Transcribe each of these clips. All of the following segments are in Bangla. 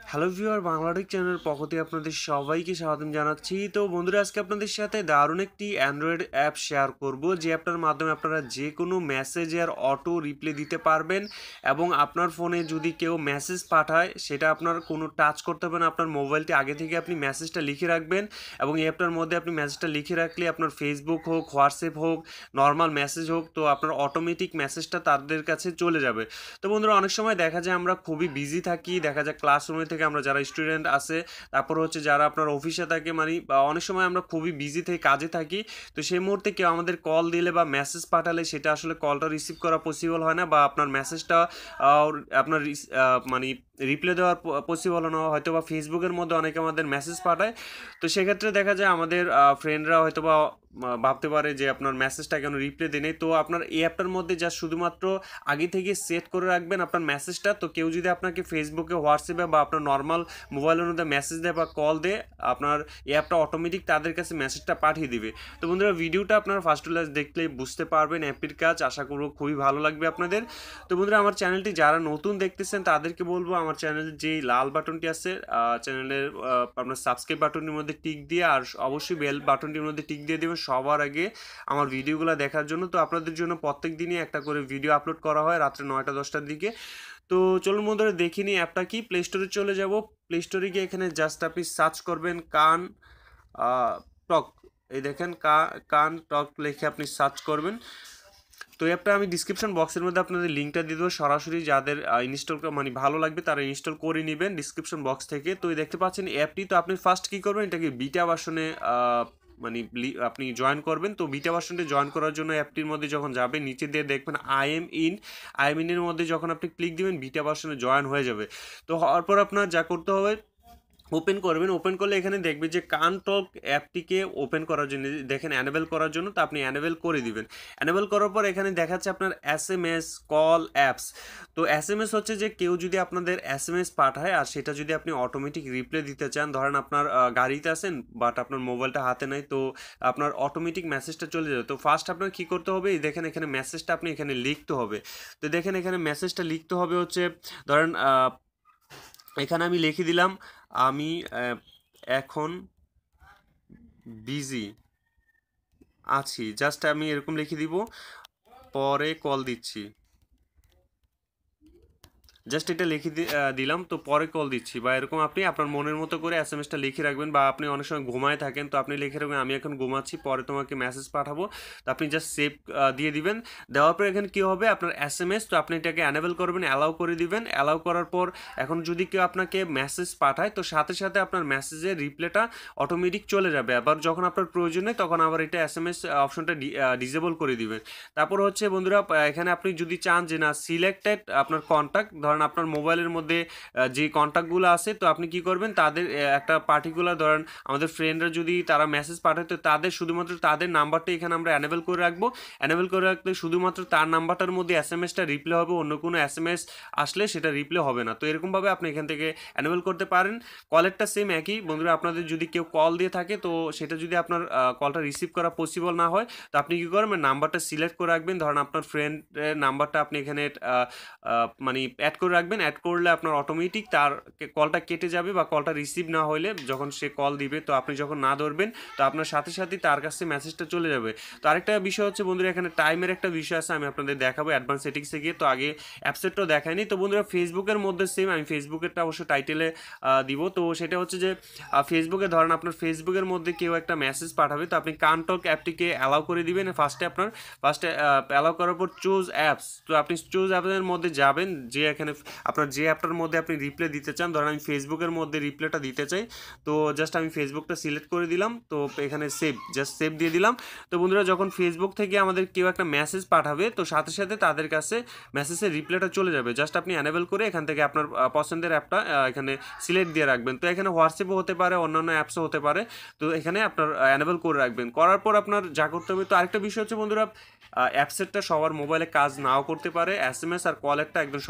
হ্যালো ভিউয়ার বাংলাটেক চ্যানেলের পক্ষ থেকে আপনাদের সবাইকে স্বাগতম জানাচ্ছি। তো বন্ধুরা, আজকে আপনাদের সাথে দারুণ একটি অ্যান্ড্রয়েড অ্যাপ শেয়ার করব, যে অ্যাপটার মাধ্যমে আপনারা যে কোনো মেসেজের অটো রিপ্লাই দিতে পারবেন এবং আপনার ফোনে যদি কেউ মেসেজ পাঠায় সেটা আপনার কোনো টাচ করতে হবে না। আপনার মোবাইলটি আগে থেকে আপনি মেসেজটা লিখে রাখবেন এবং এই অ্যাপটার মধ্যে আপনি মেসেজটা লিখে রাখলে আপনার ফেসবুক হোক, হোয়াটসঅ্যাপ হোক, নর্মাল মেসেজ হোক, তো আপনার অটোমেটিক মেসেজটা তাদের কাছে চলে যাবে। তো বন্ধুরা, অনেক সময় দেখা যায় আমরা খুবই বিজি থাকি, দেখা যায় ক্লাসরুমে থেকে আমরা যারা স্টুডেন্ট আছে, তারপর হচ্ছে যারা আপনার অফিসে থাকে, মানে বা অনেক সময় আমরা খুবই বিজি থেকে কাজে থাকি। তো সেই মুহূর্তে কেউ আমাদের কল দিলে বা মেসেজ পাঠালে সেটা আসলে কলটা রিসিভ করা পসিবল হয় না, বা আপনার মেসেজটা আপনার মানে রিপ্লাই দেওয়ার পসিবল না, হয়তো বা ফেসবুকের মধ্যে অনেকে আমাদের মেসেজ পাঠায়। তো সেক্ষেত্রে দেখা যায় আমাদের ফ্রেন্ডরা হয়তো বা ভাবতে পারে যে আপনার মেসেজটা কেন রিপ্লাই দেয় নাই। তো আপনার এই অ্যাপটার মধ্যে যা শুধুমাত্র আগে থেকে সেট করে রাখবেন আপনার মেসেজটা। তো কেউ যদি আপনাকে ফেসবুকে, হোয়াটসঅ্যাপে বা আপনার নর্মাল মোবাইলের মধ্যে মেসেজ দেয় বা কল দেয়, আপনার এই অ্যাপটা অটোমেটিক তাদের কাছে মেসেজটা পাঠিয়ে দিবে। তো বন্ধুরা, ভিডিওটা আপনারা ফার্স্ট টু লাস্ট দেখলেই বুঝতে পারবেন অ্যাপটির কাজ। আশা করব খুবই ভালো লাগবে আপনাদের। তো বন্ধুরা, আমার চ্যানেলটি যারা নতুন দেখতেছেন তাদেরকে বলবো, আমার চ্যানেলের যে লাল বাটনটি আছে চ্যানেলের আপনার সাবস্ক্রাইব বাটনের মধ্যে টিক দিয়ে, আর অবশ্যই বেল বাটনটির মধ্যে টিক দিয়ে দেবেন সবার আগে আমার ভিডিওগুলো দেখার জন্য। তো আপনাদের জন্য প্রত্যেক দিনই একটা করে ভিডিও আপলোড করা হয় রাত্রে 9টা-10টার দিকে। তো চলুন বন্ধুরা, দেখে নিই অ্যাপটা কি। প্লে স্টোরে চলে যাব। প্লে স্টোরে গিয়ে এখানে জাস্ট আপনি সার্চ করবেন কান টক। এই দেখেন কান টক লিখে আপনি সার্চ করবেন। তো অ্যাপটা আমি ডিসক্রিপশন বক্সের মধ্যে আপনাদের লিঙ্কটা দিয়ে দেবো, সরাসরি যাদের ইনস্টল মানে ভালো লাগবে তারা ইনস্টল করে নেবেন ডিসক্রিপশন বক্স থেকে। তো দেখতে পাচ্ছেন অ্যাপটি। তো আপনি ফার্স্ট কী করবেন, এটাকে বিটা ভার্সনে মানে আপনি জয়েন করবেন। তো বিটা ভার্সনটি জয়েন করার জন্য অ্যাপটির মধ্যে যখন যাবেন, নিচে দিয়ে দেখবেন আই এম ইনের মধ্যে যখন আপনি ক্লিক দিবেন, বিটা ভার্সনে জয়েন হয়ে যাবে। তো হওয়ার পর আপনার যা করতে হবে, ওপেন করবেন। ওপেন করলে এখানে দেখবে যে কান টক অ্যাপটিকে ওপেন করার জন্য দেখেন অ্যানেবল করার জন্য, তো আপনি অ্যানেবল করে দিবেন। অ্যানেবল করার পর এখানে দেখাচ্ছে আপনার SMS কল অ্যাপস। তো SMS হচ্ছে যে কেউ যদি আপনাদের SMS পাঠায় আর সেটা যদি আপনি অটোমেটিক রিপ্লাই দিতে চান, ধরেন আপনার গাড়িতে আছেন বাট আপনার মোবাইলটা হাতে নাই, তো আপনার অটোমেটিক মেসেজটা চলে যাবে। তো ফার্স্ট আপনার কী করতে হবে, দেখেন এখানে মেসেজটা আপনি এখানে লিখতে হবে। তো দেখেন এখানে মেসেজটা লিখতে হবে হচ্ছে, ধরেন এখানে আমি লিখে দিলাম, আমি এখন বিজি আছি, জাস্ট আমি এরকম লিখে দিব, পরে কল দিচ্ছি। জাস্ট এটা লিখে দিলাম, তো পরে কল দিচ্ছি, বা এরকম আপনি আপনার মনের মতো করে SMS টা লিখে রাখবেন। বা আপনি অনেক সময় ঘুমায় থাকেন, তো আপনি লিখে রাখবেন আমি এখন ঘুমাচ্ছি, পরে তোমাকে মেসেজ পাঠাবো। তো আপনি জাস্ট সেভ দিয়ে দিবেন। দেওয়ার পর এখানে কী হবে, আপনার SMS, তো আপনি এটাকে অ্যানেবল করবেন, অ্যালাউ করে দিবেন। অ্যালাউ করার পর এখন যদি কেউ আপনাকে মেসেজ পাঠায়, তো সাথে সাথে আপনার মেসেজের রিপ্লাইটা অটোমেটিক চলে যাবে। আবার যখন আপনার প্রয়োজন নেই তখন আবার এটা SMS অপশনটা ডিসেবল করে দিবেন। তারপর হচ্ছে বন্ধুরা, এখানে আপনি যদি চান যে না সিলেক্টেড আপনার কন্ট্যাক্ট, ধরেন আপনার মোবাইলের মধ্যে যে কন্ট্যাক্টগুলো আছে, তো আপনি কি করবেন, তাদের একটা পার্টিকুলার, ধরেন আমাদের ফ্রেন্ডরা যদি তারা মেসেজ পাঠায়, তো তাদের শুধুমাত্র তাদের নাম্বারটা এখানে আমরা অ্যানেবল করে রাখবো। অ্যানেবল করে রাখলে শুধুমাত্র তার নাম্বারটার মধ্যে SMSটা রিপ্লে হবে, অন্য কোনো SMS আসলে সেটা রিপ্লে হবে না। তো এরকমভাবে আপনি এখান থেকে অ্যানেবল করতে পারেন। কলেরটা সেম একই বন্ধুরা, আপনাদের যদি কেউ কল দিয়ে থাকে, তো সেটা যদি আপনার কলটা রিসিভ করা পসিবল না হয়, তো আপনি কী করবেন, নাম্বারটা সিলেক্ট করে রাখবেন। ধরেন আপনার ফ্রেন্ডের নাম্বারটা আপনি এখানে মানে অ্যাড করে রাখবেন। অ্যাড করলে আপনার অটোমেটিক তার কলটা কেটে যাবে, বা কলটা রিসিভ না হলে যখন সে কল দিবে, তো আপনি যখন না ধরবেন, তো আপনার সাথে সাথেই তার কাছে মেসেজটা চলে যাবে। তো আরেকটা বিষয় হচ্ছে বন্ধুরা, এখানে টাইমের একটা বিষয় আছে, আমি আপনাদের দেখাবো অ্যাডভান্স সেটিংসে গিয়ে। তো আগে অ্যাপসেটটাও দেখায়নি। তো বন্ধুরা, ফেসবুকের মধ্যে সেম, আমি ফেসবুকেরটা অবশ্য টাইটেলে দিব। তো সেটা হচ্ছে যে ফেসবুকে ধরেন আপনার ফেসবুকের মধ্যে কেউ একটা মেসেজ পাঠাবে, তো আপনি কানটক অ্যাপটিকে অ্যালাউ করে দিবেন। ফার্স্টে অ্যালাউ করার পর চুজ অ্যাপস, তো আপনি চুজ অ্যাপসের মধ্যে যাবেন, যে এখানে আপনার যে অ্যাপটার মধ্যে আপনি রিপ্লাই দিতে চান। ধরেন আমি ফেসবুকের মধ্যে রিপ্লাইটা দিতে চাই, তো জাস্ট আমি ফেসবুকটা সিলেক্ট করে দিলাম। তো এখানে জাস্ট সেভ দিয়ে দিলাম। তো বন্ধুরা, যখন ফেসবুক থেকে আমাদের কেউ একটা মেসেজ পাঠাবে, তো সাথে সাথে তাদের কাছে মেসেজের রিপ্লাইটা চলে যাবে। জাস্ট আপনি অ্যানেবল করে এখান থেকে আপনার পছন্দের অ্যাপটা এখানে সিলেক্ট দিয়ে রাখবেন। তো এখানে হোয়াটসঅ্যাপও হতে পারে, অন্যান্য অ্যাপসও হতে পারে। তো এখানে আপনার অ্যানেবল করে রাখবেন। করার পর আপনার যা করতে হবে, তো আরেকটা বিষয় হচ্ছে বন্ধুরা, অ্যাপসেটটা সবার মোবাইলে কাজ নাও করতে পারে। SMS আর কলেরটা একদম সবার ফোনের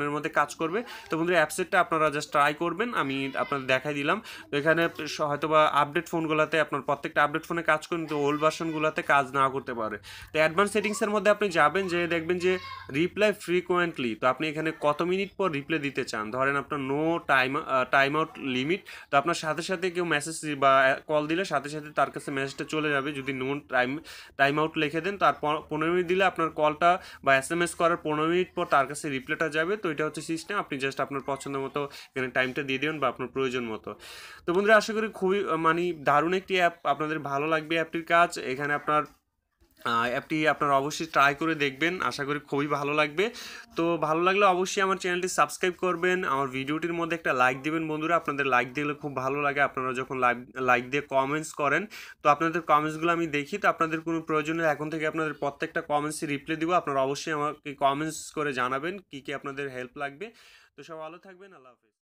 সেকেন্ডের মধ্যে কাজ করবে। তো বন্ধুরা অ্যাপসেটটা আপনারা জাস্ট ট্রাই করবেন, আমি আপনাদের দেখাই দিলাম। তো এখানে হয়তো বা আপডেট ফোনগুলোতে আপনার প্রত্যেকটা আপডেট ফোনে কাজ করে, কিন্তু ওল্ড ভার্সনগুলোতে কাজ না করতে পারে। তো অ্যাডভান্স সেটিংসের মধ্যে আপনি যাবেন, যে দেখবেন যে রিপ্লাই ফ্রিকোয়েন্টলি। তো আপনি এখানে কত মিনিট পর রিপ্লাই দিতে চান, ধরেন আপনার নো টাইম আউট লিমিট। তো আপনার সাথে সাথে কেউ মেসেজ বা কল দিলে সাথে সাথে তার কাছে মেসেজটা চলে যাবে। যদি নো টাইম আউট লিখে দেন, তার 15 মিনিট দিলে আপনার কলটা বা SMS করার 15 মিনিট পর তার কাছে রিপ্লাইটা যাবে। তো এটা হচ্ছে সিস্টেম, আপনি জাস্ট আপনার পছন্দ মতো এখানে টাইমটা দিয়ে দেবেন বা আপনার প্রয়োজন মতো। তো বন্ধুরা আশা করি খুবই মানে দারুণ একটি অ্যাপ, আপনাদের ভালো লাগবে অ্যাপটির কাজ। এখানে আপনার অ্যাপটি আপনারা অবশ্যই ট্রাই করে দেখবেন, আশা করি খুবই ভালো লাগবে। তো ভালো লাগলে অবশ্যই আমার চ্যানেলটি সাবস্ক্রাইব করবেন, আমার ভিডিওটির মধ্যে একটা লাইক দিবেন বন্ধুরা। আপনাদের লাইক দিলে খুব ভালো লাগে, আপনারা যখন লাইক দিয়ে কমেন্টস করেন, তো আপনাদের কমেন্টসগুলো আমি দেখি। তো আপনাদের কোনো প্রয়োজনে এখন থেকে আপনাদের প্রত্যেকটা কমেন্টসে রিপ্লাই দিব। আপনারা অবশ্যই আমাকে কমেন্টস করে জানাবেন কী কী আপনাদের হেল্প লাগবে। তো সব ভালো থাকবেন, আল্লাহ হাফেজ।